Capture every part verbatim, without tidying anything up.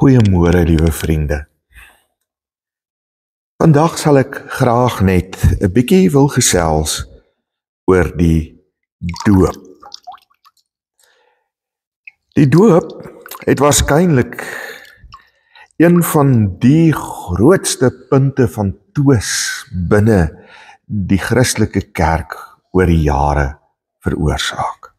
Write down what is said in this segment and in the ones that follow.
Goeiemôre, liewe vriende. Vandag sal ek graag net 'n bietjie wil gesels oor die doop. Die doop het waarskynlik een van die grootste punte van twis binne die Christelike kerk oor die jare veroorsaak.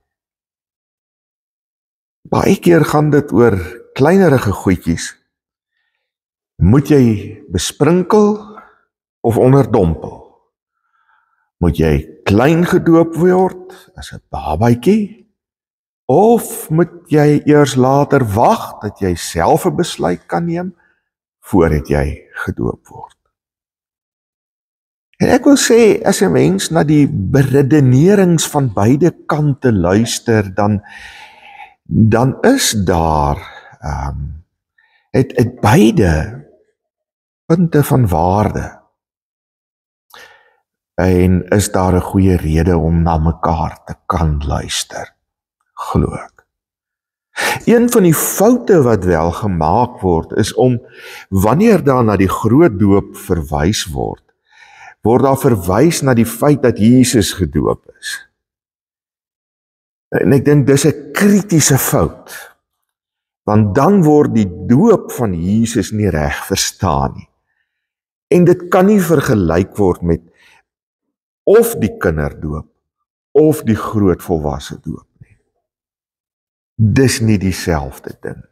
Baie keer gaan dit oor kleinerige goedjies. Moet jy besprinkel of onderdompel? Moet jy klein gedoop word as 'n babatjie? Of moet jy eers later wag dat jy self 'n besluit kan neem voordat jy gedoop word? En ek wil sê, as 'n mens na die beredenerings van beide kante luister, dan dan is daar um, het, het beide punte van waarde. En is daar 'n goeie rede om na mekaar te kan luister, glo ek. Een van die foute wat wel gemaak word, is om, wanneer daar na die groot doop verwys word, word daar verwys na die feit dat Jesus gedoop is. En ek dink dis 'n kritiese fout, want dan word die doop van Jesus nie reg verstaan nie. En dit kan nie vergelyk word met of die kinderdoop, of die groot volwasse doop nie. Dis nie dieselfde ding.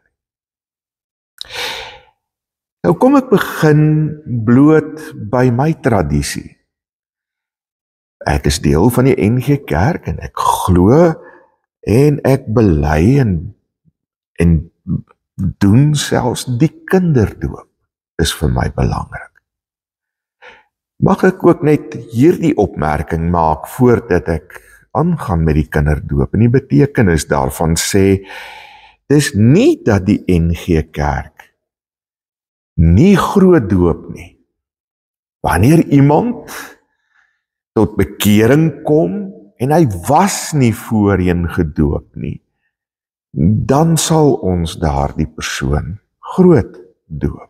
Nou kom ek begin bloot by my tradisie. Ek is deel van die N G Kerk en ek glo en ek bely en, en doen selfs die kinderdoop is vir my belangrik. Mag ek ook net hierdie opmerking maak voordat ek aangaan met die kinderdoop en die betekenis daarvan sê, dis nie dat die N G Kerk nie groot doop nie. Wanneer iemand tot bekering kom en hy was nie voorheen gedoop nie, dan sal ons daardie persoon groot doop.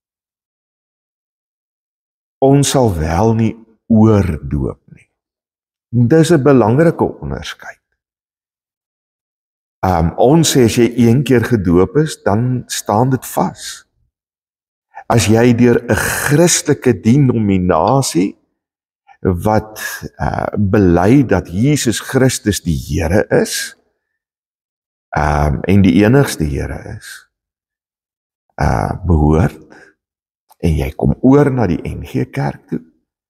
Ons sal wel nie oordoop nie. Dis 'n belangrike onderskeid. Um, ons sê as jy een keer gedoop is, dan staan dit vas. As jy deur 'n Christelike denominasie wat uh, bely dat Jesus Christus die Here is, um, en die enigste Here is, uh, behoort, en jy kom oor na die N G Kerk toe,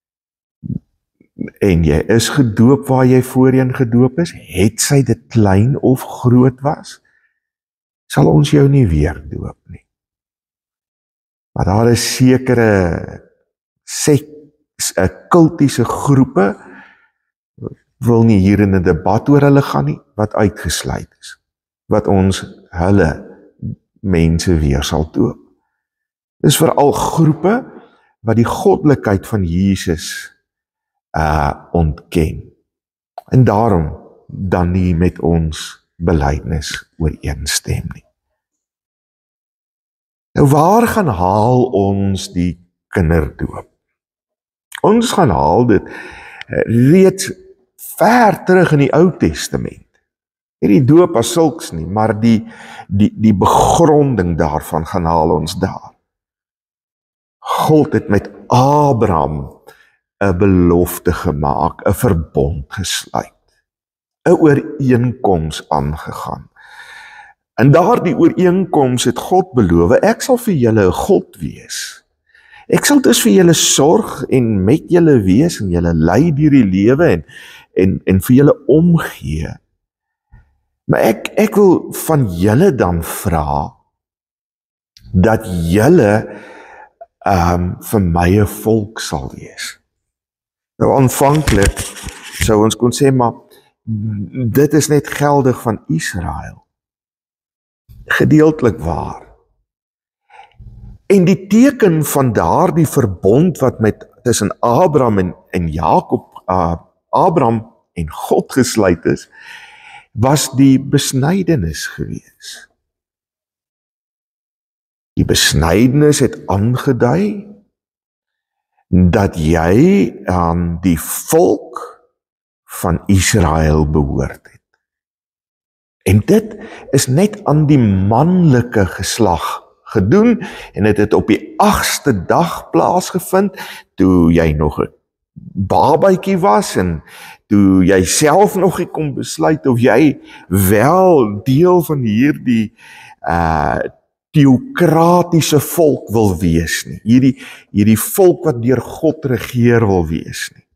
en jy is gedoop waar jy voorheen gedoop is, het sy dit klein of groot was, sal ons jou nie weer doop nie. Maar daar is sekere sek, kultiese groepe, wil nie hier in 'n debat oor hulle gaan nie, wat uitgesluit is, wat ons hulle mense weer sal doop. Dis veral groepe wat die goddelikheid van Jesus uh, ontken. En daarom dan nie met ons belydenis ooreenstem nie. Nou waar gaan haal ons die kinderdoop? Ons gaan haal dit reeds ver terug in die Ou Testament. Nie die doop as sulks nie, maar die, die, die begronding daarvan gaan haal ons daar. God het met Abraham 'n belofte gemaak, 'n verbond gesluit, 'n ooreenkoms aangegaan. En daardie ooreenkoms het God beloof, ek sal vir julle 'n God wees. Ek sal dus vir julle sorg en met julle wees en julle lei deur die lewe en, en, en vir julle omgee. Maar ek, ek wil van julle dan vra dat julle um, vir my 'n volk sal wees. Nou aanvanklik sou ons kon sê, maar dit is net geldig van Israel. Gedeeltelik waar. En die teken van daardie verbond wat met tussen Abraham en, en Jakob, uh, Abraham en God gesluit is, was die besnydenis gewees. Die besnydenis het aangedui dat jy aan die volk van Israel behoort het. En dit is net aan die manlike geslag gedoen, en het het op die agste dag plaasgevind, toe jy nog 'n babatjie was, en toe jy self nog nie kon besluit of jy wel deel van hierdie uh, theokratiese volk wil wees nie, hierdie, hierdie volk wat deur God regeer wil wees nie.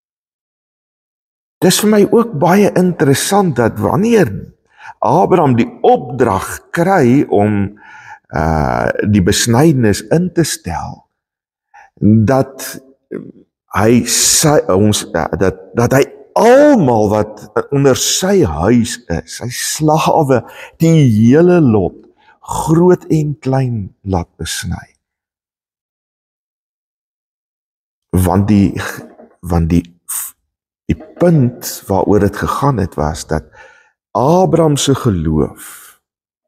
Dis vir my ook baie interessant, dat wanneer Abraham die opdrag kry om uh, die besnydenis in te stel, dat hy sy, ons, dat, dat hy almal wat onder sy huis is, sy slawe, die hele lot, groot en klein laat besny. Want die, want die, die punt waaroor het gegaan het, was dat Abraham se geloof,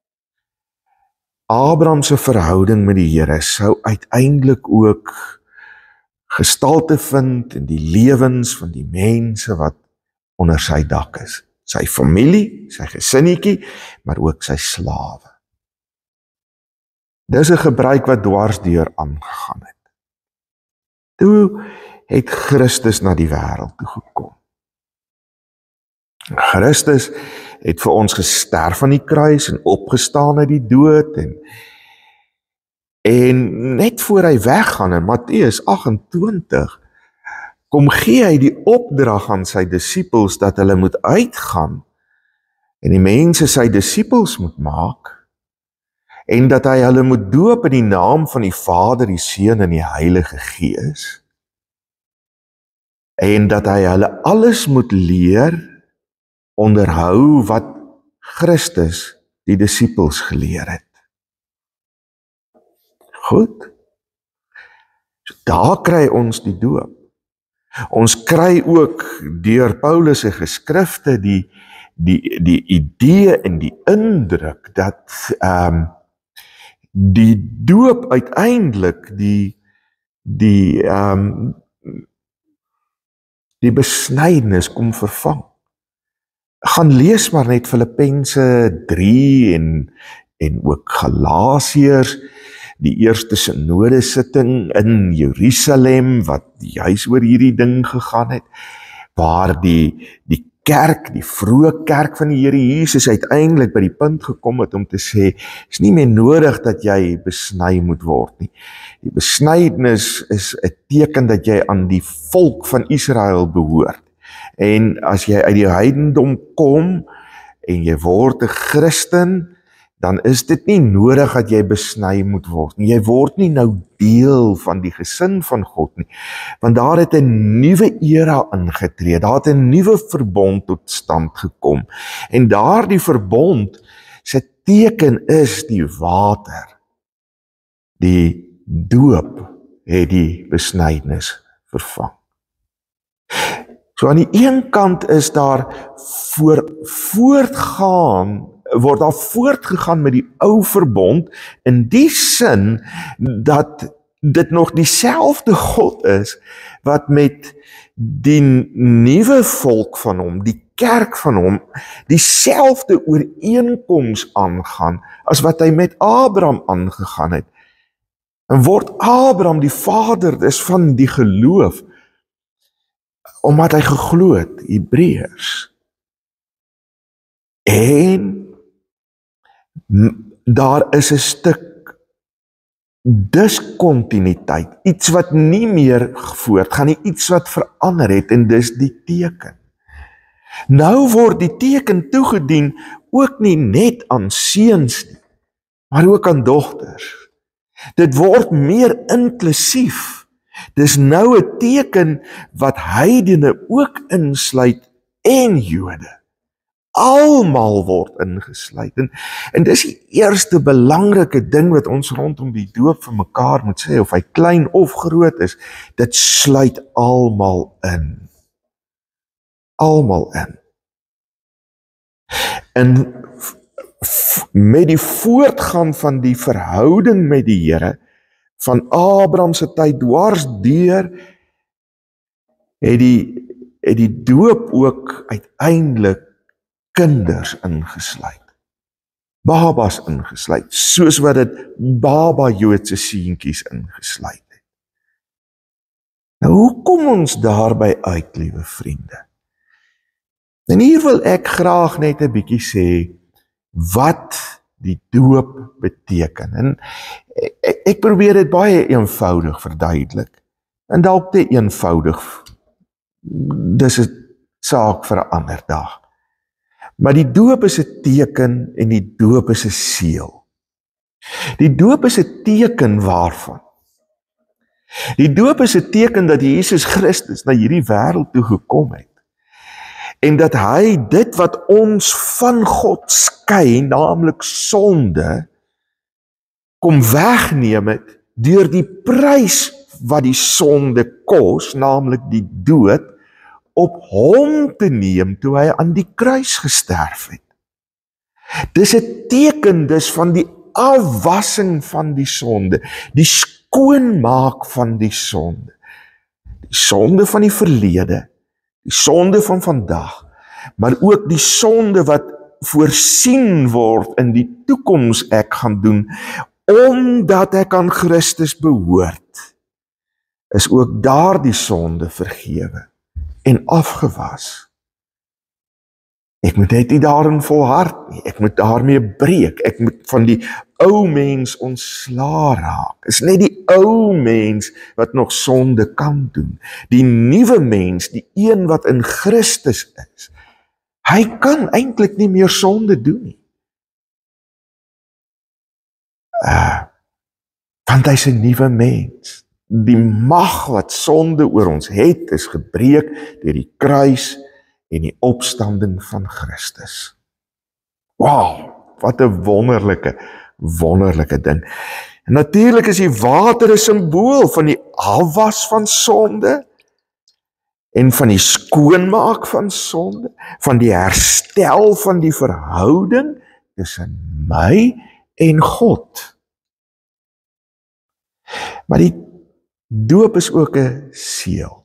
Abraham se verhouding met die Here sou uiteindelik ook gestalte vind in die lewens van die mense wat onder sy dak is. Sy familie, sy gesinnetjie, maar ook sy slawe. Dis 'n gebruik wat dwarsdeur aangegaan het. Toe het Christus na die wêreld toe gekom. Christus het vir ons gesterf aan die kruis en opgestaan uit die dood, en en net voor hy weggaan in Matteus agt-en-twintig, kom gee hy die opdrag aan sy disippels dat hulle moet uitgaan en die mense sy disippels moet maak, en dat hy hulle moet doop in die naam van die Vader, die Seun en die Heilige Gees, en dat hy hulle alles moet leer, onderhou wat Christus die disippels geleer het. Goed. So daar kry ons die doop. Ons kry ook deur Paulus se geskrifte die, die, die idee en die indruk dat um, die doop uiteindelik die, die, um, die besnydenis kom vervang. Gaan lees maar net Filippense drie en, en ook Galasiërs, die eerste synode sitting in Jerusalem, wat juis oor hierdie ding gegaan het, waar die, die kerk, die vroeë kerk van die Here Jesus uiteindelik by die punt gekom het om te sê, is nie meer nodig dat jy besny moet word nie. Die besnydenis is 'n teken dat jy aan die volk van Israel behoort. En as jy uit die heidendom kom en jy word 'n Christen, dan is dit nie nodig dat jy besny moet word nie. Jy word nie nou deel van die gesin van God nie, want daar het 'n nuwe era ingetree, daar het 'n nuwe verbond tot stand gekom, en daardie verbond se teken is die water. Die doop het die besnydenis vervang. So aan die een kant is daar voor, voortgaan, word daar voortgegaan met die ou verbond, in die sin dat dit nog dieselfde God is, wat met die nuwe volk van hom, die kerk van hom, dieselfde ooreenkoms aangaan, as wat hy met Abraham aangegaan het. En word Abraham die vader is van die geloof, omdat hy geglo het, Hebreërs. En daar is 'n stuk diskontinuïteit, iets wat nie meer voortgaan nie, iets wat verander het, en dis die teken. Nou word die teken toegedien ook nie net aan seuns nie, maar ook aan dogters. Dit word meer inklusief. Dis nou 'n teken wat heidene ook insluit en Jode. Almal word ingesluit. En, en dis die eerste belangrike ding wat ons rondom die doop vir mekaar moet sê, of hy klein of groot is, dit sluit almal in. Almal in. En met die voortgaan van die verhouding met die Here, van Abraham se tyd dwars deur, het die, het die doop ook uiteindelik kinders ingesluit. Babas ingesluit, soos wat dit baba Joodse seentjies ingesluit het. Nou, hoe kom ons daarby uit, liewe vriende? En hier wil ek graag net 'n bietjie sê, wat die doop beteken. En ek, ek probeer dit baie eenvoudig verduidelik. En dalk te eenvoudig, dis 'n saak vir 'n ander dag. Maar die doop is 'n teken en die doop is 'n seël. Die doop is 'n teken waarvan? Die doop is 'n teken dat Jesus Christus na hierdie wêreld toe gekom het. En dat hy dit wat ons van God skei, naamlik sonde, kom wegneem het deur die prys wat die sonde kos, naamlik die dood, op hom te neem toe hy aan die kruis gesterf het. Dis 'n teken dus van die afwassing van die sonde, die skoonmaak van die sonde. Die sonde van die verlede, die sonde van vandag, maar ook die sonde wat voorsien word in die toekoms ek gaan doen, omdat ek aan Christus behoort, is ook daardie sonde vergewe en afgewas. Ek moet net nie daarin volhard nie, ek moet daarmee breek, ek moet van die ou mens ontsla raak. Is net die ou mens wat nog sonde kan doen. Die nuwe mens, die een wat in Christus is, hy kan eintlik nie meer sonde doen nie. Uh, want hy's 'n nuwe mens. Die mag wat sonde oor ons het, is gebreek deur die kruis en die opstanding van Christus. Wow, wat 'n wonderlike, wonderlike ding. En natuurlik is die water 'n simbool van die afwas van sonde en van die skoonmaak van sonde, van die herstel van die verhouding tussen my en God. Maar die doop is ook 'n seël.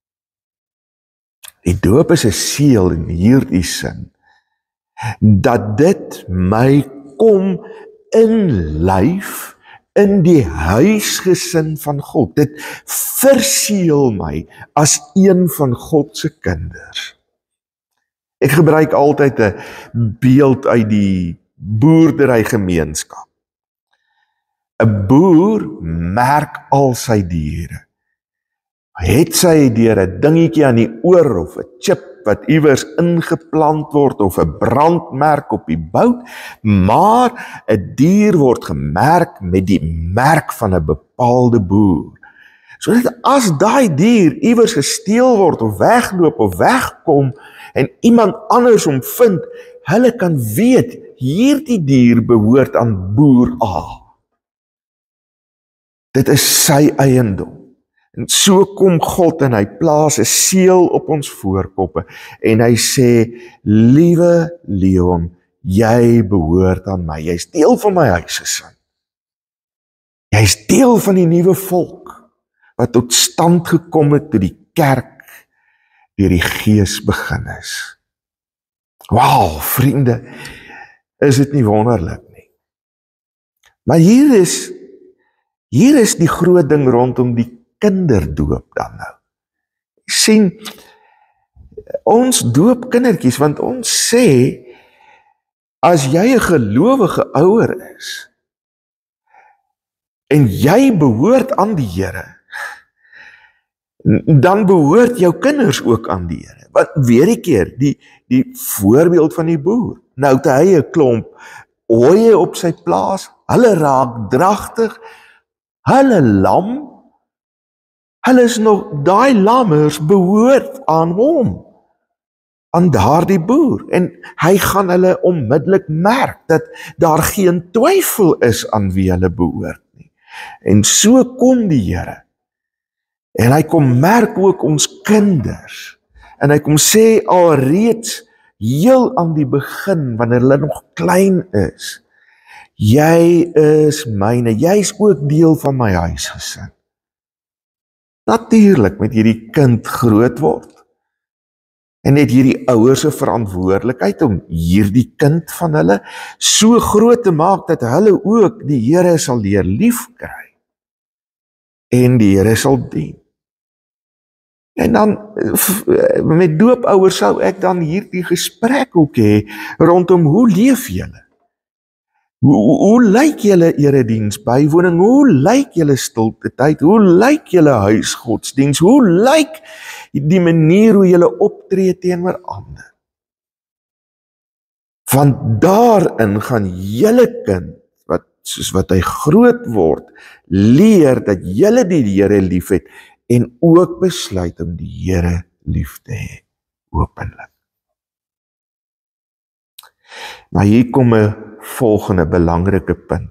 Die doop is 'n seël in hierdie sin, dat dit my kom inlyf in die huisgesin van God. Dit verseël my as een van God se kinders. Ek gebruik altyd 'n beeld uit die boerderygemeenskap. 'n Boer merk al sy diere. Het sy deur 'n dingetjie aan die oor of 'n chip wat iewers ingeplant word of 'n brandmerk op die bout, maar 'n dier word gemerk met die merk van 'n bepaalde boer. Sodat as daai dier iewers gesteel word of wegloop of wegkom en iemand anders hom vind, hulle kan weet hierdie dier behoort aan boer A. Dit is sy eiendom. En so kom God en hy plaas 'n seël op ons voorkoppe en hy sê, liewe Leon, jy behoort aan my. Jy's deel van my huisgesin. Jy's deel van die nuwe volk wat tot stand gekom het toe die kerk deur die Gees begin is. Wauw, vriende, is dit nie wonderlik nie? Maar hier is hier is die groot ding rondom die kinderdoop dan nou. Sien, ons doop kindertjies, want ons sê, as jy 'n gelowige ouer is, en jy behoort aan die Here, dan behoort jou kinders ook aan die Here. Want weer 'n keer, die, die voorbeeld van die boer, nou het hy 'n klomp ooe op sy plaas, hulle raak dragtig, hulle lam, hulle is nog, daai lammers behoort aan hom, aan daardie boer, en hy gaan hulle onmiddellik merk, dat daar geen twyfel is aan wie hulle behoort nie. En so kom die Here, en hy kom merk ook ons kinders, en hy kom sê alreeds, heel aan die begin, wanneer hulle nog klein is, jy is myne, jy is ook deel van my huisgesin. Natuurlik met hierdie kind groot word, en het hierdie ouers se verantwoordelikheid om hierdie kind van hulle so groot te maak, dat hulle ook die Here sal leer lief kry, en die Here sal dien. En dan, met doopouers sou ek dan hierdie gesprek ook hê, rondom hoe leef julle? Hoe, hoe, hoe lyk julle erediens bywoning? Hoe lyk julle stilte tyd? Hoe lyk julle huisgodsdiens? Hoe lyk die manier hoe julle optree teenoor ander? Want daarin gaan julle kind, wat, soos wat hy groot word, leer dat julle die Here liefhet, en ook besluit om die Here lief te hê, openlik. Maar hier kom 'n volgende belangrike punt.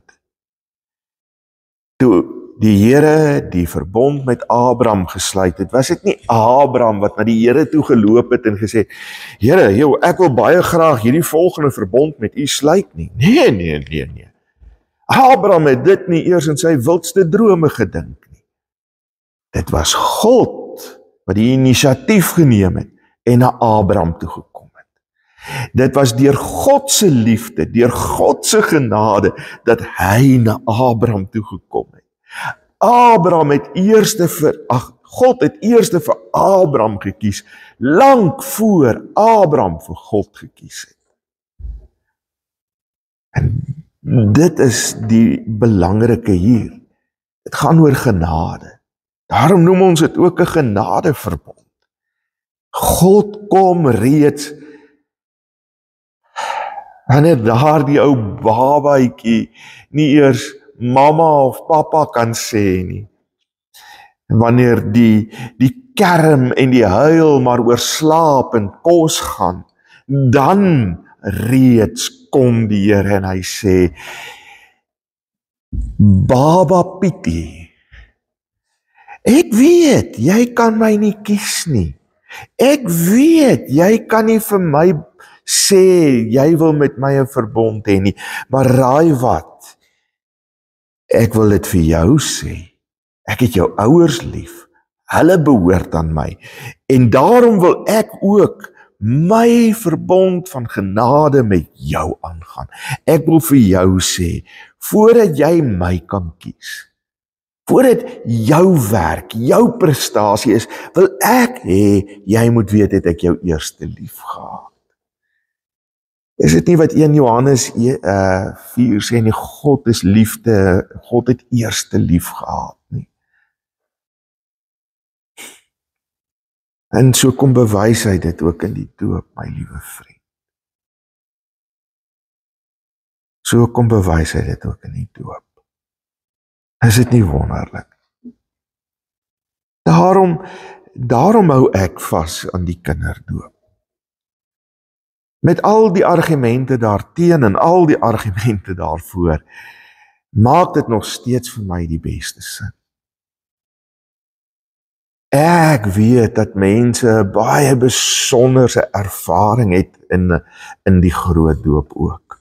Toe die Here die verbond met Abraham gesluit het, was dit nie Abraham wat na die Here toe geloop het en gesê het, Here, joh, ek wil baie graag hierdie volgende verbond met u sluit nie. Nee, nee, nee, nee. Abraham het dit nie eers in sy wildste drome gedink nie. Dit was God wat die inisiatief geneem het en na Abraham toe gekom het. Dit was deur God se liefde, deur God se genade, dat hy na Abraham toe gekom het. Abraham het eerste vir, ag, God het eerste vir Abraham gekies, lank voor Abraham vir God gekies het. En dit is die belangrike hier. Dit gaan oor genade. Daarom noem ons dit ook 'n genadeverbond. God kom reeds, wanneer daardie ou babaatjie nie eers mamma of pappa kan sê nie. Wanneer die, die kerm en die huil maar oor slaap en kos gaan, dan reeds kom die Here en hy sê, Baba Pietie, ek weet, jy kan my nie kies nie. Ek weet, jy kan nie vir my sê, jy wil met my 'n verbond hê nie. Maar raai wat? Ek wil dit vir jou sê. Ek het jou ouers lief. Hulle behoort aan my. En daarom wil ek ook my verbond van genade met jou aangaan. Ek wil vir jou sê, voordat jy my kan kies, voordat jou werk, jou prestasie is, wil ek hê, jy moet weet het ek jou eerste lief gehad. Is dit nie wat een Johannes uh, vier sê nie, God is liefde, God het eerste lief gehad nie. En so kom bewys hy dit ook in die doop, my liewe vriend. So kom bewys hy dit ook in die doop. Is dit nie wonderlik? Daarom, daarom hou ek vas aan die kinderdoop. Met al die argumente daarteen en al die argumente daarvoor, maak dit nog steeds vir my die beste sin. Ek weet dat mense baie besonderse ervaring het in, in die groot doop ook.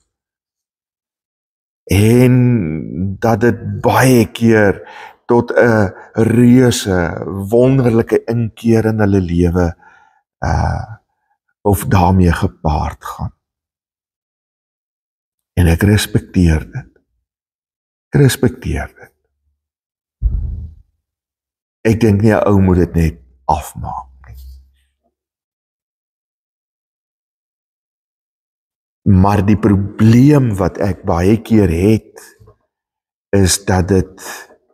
En dat dit baie keer tot 'n reuse, wonderlike inkeer in hulle lewe uh, of daarmee gepaard gaan. En ek respekteer dit. Ek respekteer dit. Ek dink nie 'n ou moet dit net afmaak nie. Maar die probleem wat ek baie keer het, is dat dit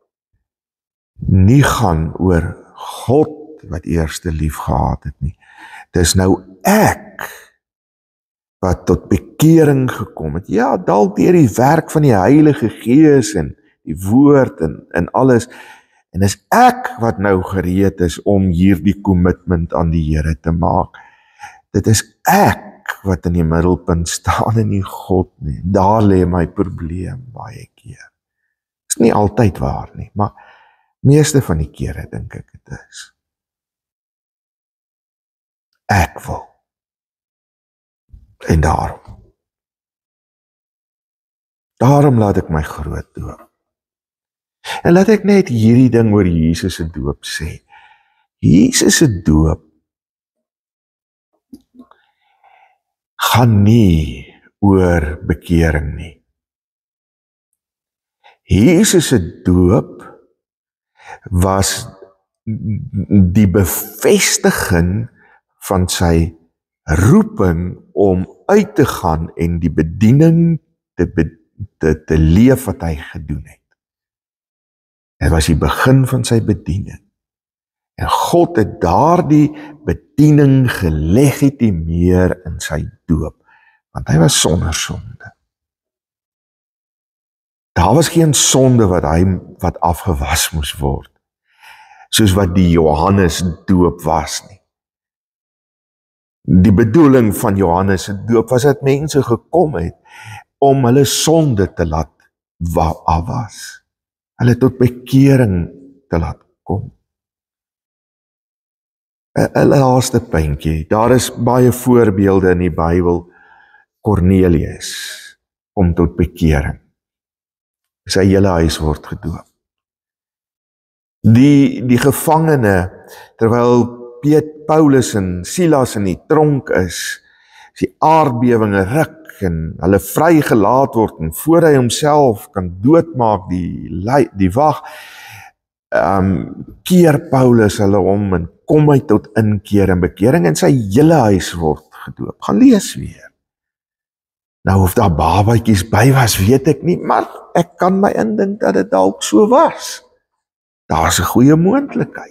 nie gaan oor God wat eerste lief gehad het nie. Dis nou ek wat tot bekering gekom het. Ja, dalk deur die werk van die Heilige Gees en die woord en, en alles. En is ek wat nou gereed is om hierdie commitment aan die Here te maak. Dit is ek wat in die middelpunt staan en nie God nie. Daar lê my probleem baie keer. Is nie altyd waar nie, maar meeste van die kere dink ek dit is. Ek wil. En daarom, daarom laat ek my groot doop. En laat ek net hierdie ding oor Jesus se doop sê. Jesus se doop gaan nie oor bekering nie. Jesus se doop was die bevestiging van sy roeping om uit te gaan en die bediening te, te, te leef wat hy gedoen het. Dit was die begin van sy bediening. En God het daardie bediening gelegitimeer in sy doop, want hy was sonder sonde. Daar was geen sonde wat hy wat afgewas moes word, soos wat die Johannes doop was nie. Die bedoeling van Johannes se doop was dat mense gekom het om hulle sonde te laat afwas, hulle tot bekering te laat kom. 'n Laaste puntjie, daar is baie voorbeelde in die Bybel. Cornelius kom tot bekering. Sy hele huis word gedoop. Die, die gevangene, terwyl Piet, Paulus en Silas in die tronk is, is die aardbewinge ruk en hulle vrygelaat word en voor hy homself kan doodmaak, die, die wag, um, keer Paulus hulle om en kom hy tot inkeer en bekering en sy hele huis word gedoop. Gaan lees weer. Nou of daar babatjies by was, weet ek nie, maar ek kan my indink dat dit dalk so was. Daar is 'n goeie moontlikheid.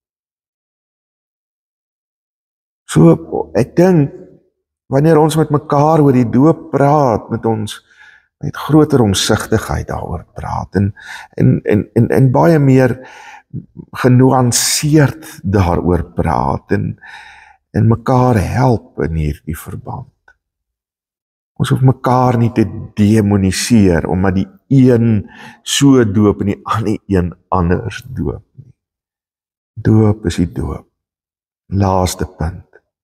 So, ek dink, wanneer ons met mekaar oor die doop praat, met ons met groter omsigtigheid daaroor praat, en, en, en, en, en baie meer genuanceerd daaroor praat, en, en mekaar help in hierdie verband. Ons hoef mekaar nie te demoniseer, omdat die een so doop en die ander een anders doop nie. Doop is die doop. Laaste punt.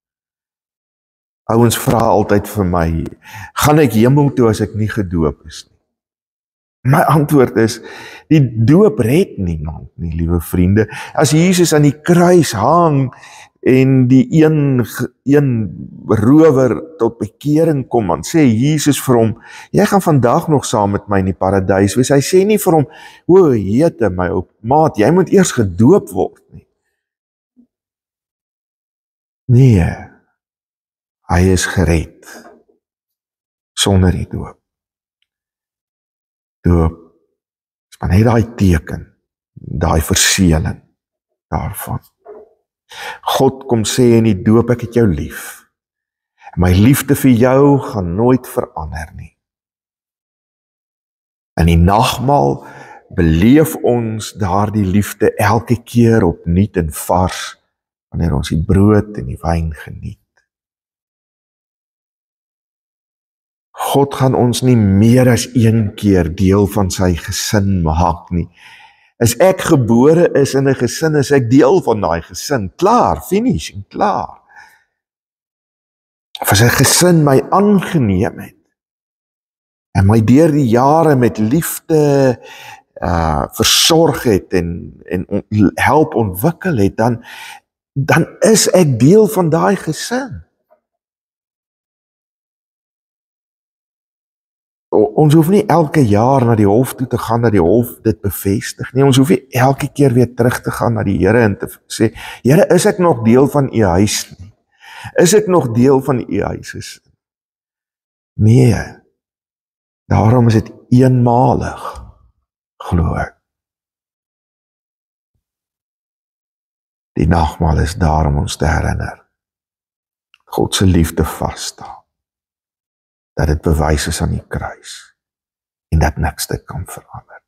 Ouens vra altyd vir my, gaan ek hemel toe as ek nie gedoop is nie? My antwoord is, die doop red niemand nie, liewe vriende. As Jesus aan die kruis hang, en die een, een rower tot bekering kom, dan sê Jesus vir hom, jy gaan vandag nog saam met my in die paradys wees. Hy sê nie vir hom, o, jete my op maat, jy moet eers gedoop word nie. Nee, hy is gered, sonder die doop. Doop, is maar net daai teken, daai verseëling daarvan. God kom sê in die doop, ek het jou lief. My liefde vir jou gaan nooit verander nie. In die nagmaal beleef ons daardie liefde elke keer opnuut en vars, wanneer ons die brood en die wyn geniet. God gaan ons nie meer as een keer deel van sy gesin maak nie. As ek gebore is in 'n gesin, is ek deel van daai gesin. Klaar, finish en klaar. Of as 'n gesin my aangeneem het, en my deur die jare met liefde uh, versorg het, en, en on, help ontwikkel het, dan, dan is ek deel van daai gesin. Ons hoef nie elke jaar na die hof toe te gaan, dat die hof dit bevestig nie. Ons hoef nie elke keer weer terug te gaan na die Here en te sê, Here, is ek nog deel van u huis nie? Is ek nog deel van u huis? Nee, daarom is dit eenmalig, glo ek. Die nagmaal is daar om ons te herinner. God se liefde vasstaan. Dat dit bewys is aan die kruis, en dat niks dit kan verander.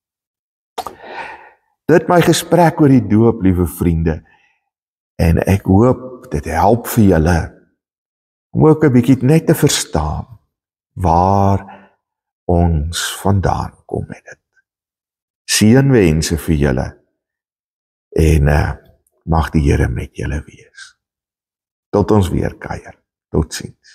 Dit my gesprek oor die doop, liewe vriende, en ek hoop dit help vir julle, om ook 'n bietjie net te verstaan, waar ons vandaan kom met dit. Seënwense vir julle, en uh, mag die Here met julle wees. Tot ons weer kuier. Totsiens.